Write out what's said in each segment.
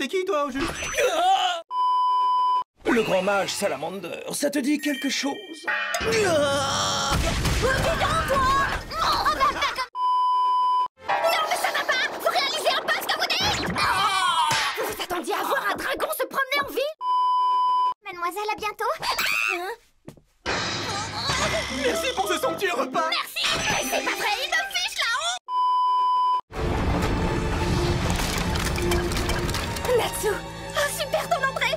T'es qui, toi, au juste? Le grand mage Salamander, ça te dit quelque chose? Oh, dis donc, toi! Oh, non, mais ça va pas! Vous réalisez un peu ce que vous dites? Vous vous attendiez à voir un dragon se promener en ville? Mademoiselle, à bientôt! Hein? Merci pour ce somptueux repas! Merci! Mais c'est pas vrai, il me fiche là-haut! Natsu! Oh, super ton entrée!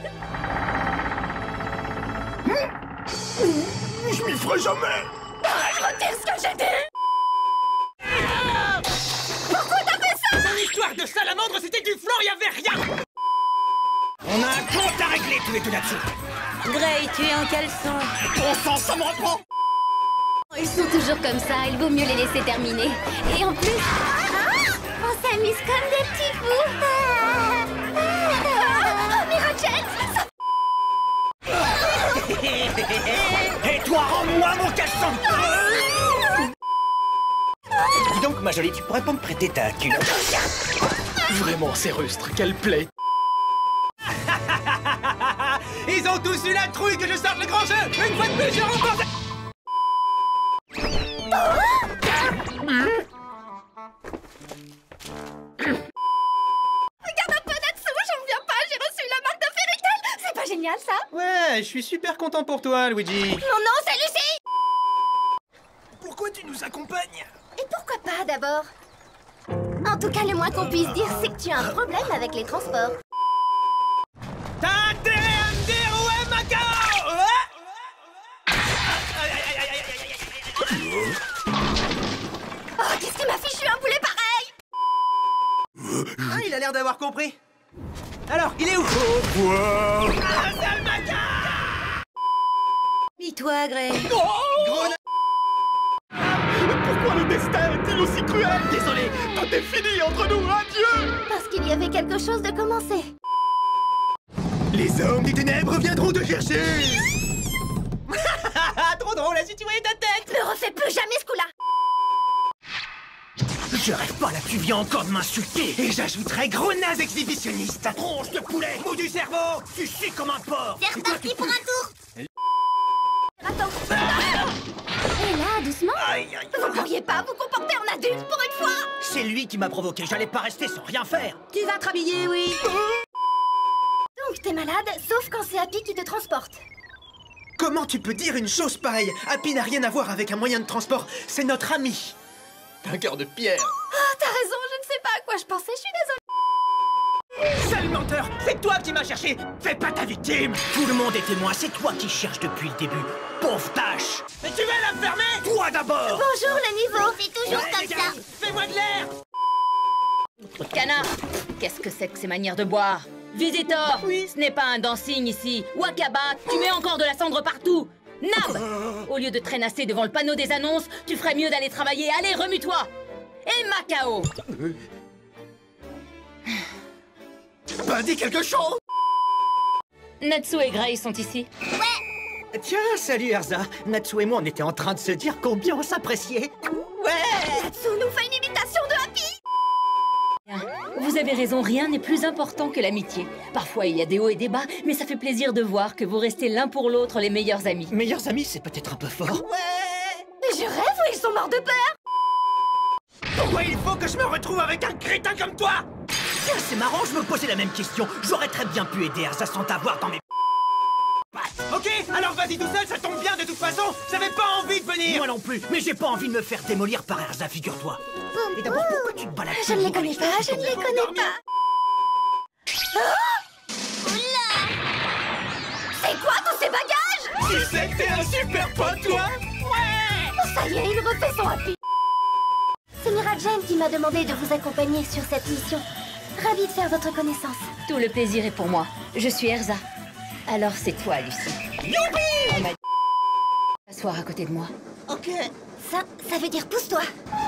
Je m'y ferai jamais! Je retire ce que j'ai dit! Pourquoi t'as fait ça? Dans l'histoire de Salamandre, c'était du flan, y'avait rien! On a un compte à régler tous les deux là-dessous! Gray, tu es en caleçon. Bon sang, ça me reprend! Ils sont toujours comme ça, il vaut mieux les laisser terminer. Et en plus... on s'amuse comme des petits fous. Oh, Miracel, ça... Et toi, rends-moi mon caleçon! Dis donc, ma jolie, tu pourrais pas me prêter ta culotte? Vraiment, c'est rustre, quelle plaie! Ils ont tous eu la trouille que je sorte le grand jeu! Une fois de plus, je remporte! Regarde un peu Natsu, j'en reviens pas, j'ai reçu la marque de Fairy Tail. C'est pas génial, ça? Ouais, je suis super content pour toi, Luigi! Non, non, c'est Lucie! Pourquoi tu nous accompagnes? Et pourquoi pas, d'abord? En tout cas, le moins qu'on puisse dire, c'est que tu as un problème avec les transports. T'as intérêt à me dire où est Macao? Oh, qu'est-ce qui m'a fichu un boulet pareil? Ah, il a l'air d'avoir compris. Alors, il est où? Ah, sale Macao! Mis-toi, Gray. Pourquoi le destin est-il aussi cruel? Désolé, tout est fini entre nous, adieu! Parce qu'il y avait quelque chose de commencé. Les hommes des ténèbres viendront te chercher! Trop drôle, as-tu tué ta tête? Ne refais plus jamais ce coup-là! Je rêve pas là, tu viens encore de m'insulter! Et j'ajouterai gros naze exhibitionniste! Tronche de poulet! Mou du cerveau! Tu suis comme un porc! C'est reparti pour un tour! Attends! Et là, doucement! Aïe, aïe! Vous pourriez pas vous comporter en adulte pour une fois? C'est lui qui m'a provoqué, j'allais pas rester sans rien faire! Tu vas te rhabiller, oui. Donc t'es malade, sauf quand c'est Happy qui te transporte. Comment tu peux dire une chose pareille? Happy n'a rien à voir avec un moyen de transport, c'est notre ami! T'as un cœur de pierre! Oh, t'as raison, je ne sais pas à quoi je pensais, je suis désolée. Sale menteur! C'est toi qui m'as cherché! Fais pas ta victime! Tout le monde est témoin, c'est toi qui cherches depuis le début! Pauvre tâche! Mais tu vas la fermer! Toi d'abord! Bonjour le niveau, c'est toujours Ouais, comme les gars, ça. fais-moi de l'air! Trou de canard. Qu'est-ce que c'est que ces manières de boire? Visitor, ce n'est pas un dancing ici. Wakaba, tu mets encore de la cendre partout. Nab, au lieu de traînasser devant le panneau des annonces, tu ferais mieux d'aller travailler. Allez, remue-toi. Et Macao. Bah dis quelque chose! Natsu et Gray sont ici. Tiens, salut Erza! Natsu et moi, on était en train de se dire combien on s'appréciait! Ouais! Natsu nous fait une imitation de Happy. Vous avez raison, rien n'est plus important que l'amitié. Parfois, il y a des hauts et des bas, mais ça fait plaisir de voir que vous restez l'un pour l'autre les meilleurs amis. Meilleurs amis, c'est peut-être un peu fort. Ouais! Mais je rêve ou ils sont morts de peur? Pourquoi il faut que je me retrouve avec un crétin comme toi? Tiens, c'est marrant, je me posais la même question. J'aurais très bien pu aider Erza sans t'avoir dans mes... Ok, alors vas-y tout seul, ça tombe bien de toute façon. J'avais pas envie de venir. Moi non plus, mais j'ai pas envie de me faire démolir par Erza, figure-toi. Et d'abord, pourquoi tu te balades Je ne les toujours connais avec pas, ce je ne les connais pas. Oula! C'est quoi tous ces bagages? Tu sais que t'es un super pote, toi? Ouais! Oh, ça y est, il refait son Happy. C'est Mirajane qui m'a demandé de vous accompagner sur cette mission. Ravie de faire votre connaissance. Tout le plaisir est pour moi. Je suis Erza. Alors c'est toi, Lucie. Youpi! On m'a dit... S'asseoir à côté de moi. Ok. Ça veut dire pousse-toi.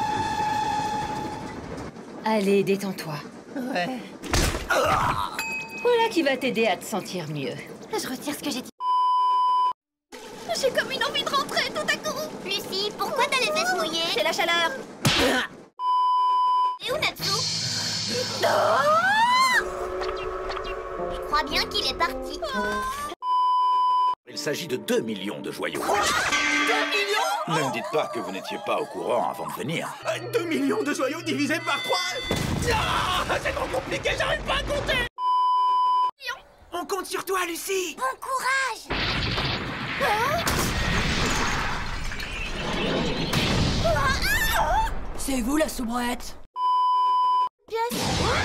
Allez, détends-toi. Ouais. Voilà qui va t'aider à te sentir mieux. Je retire ce que j'ai dit. J'ai comme une envie de rentrer tout à coup. Lucie, pourquoi t'as les fesses mouillées? C'est la chaleur. Et où Natsu? crois bien qu'il est parti. Il s'agit de 2 millions de joyaux. 2 millions? Ne me dites pas que vous n'étiez pas au courant avant de venir. 2 millions de joyaux divisés par 3? Non, c'est trop compliqué, j'arrive pas à compter. On compte sur toi, Lucie. Bon courage. C'est vous la soubrette? Ça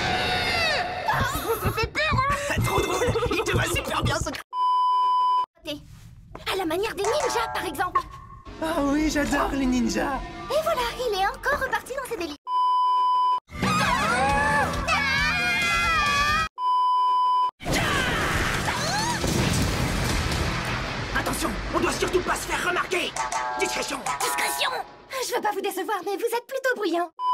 fait peur, hein. Trop drôle, il te va super bien ce... À la manière des ninjas, par exemple. Ah oui, j'adore les ninjas. Et voilà, il est encore reparti dans ses délires. Attention, on doit surtout pas se faire remarquer. Discrétion. Discrétion. Je veux pas vous décevoir, mais vous êtes plutôt bruyant.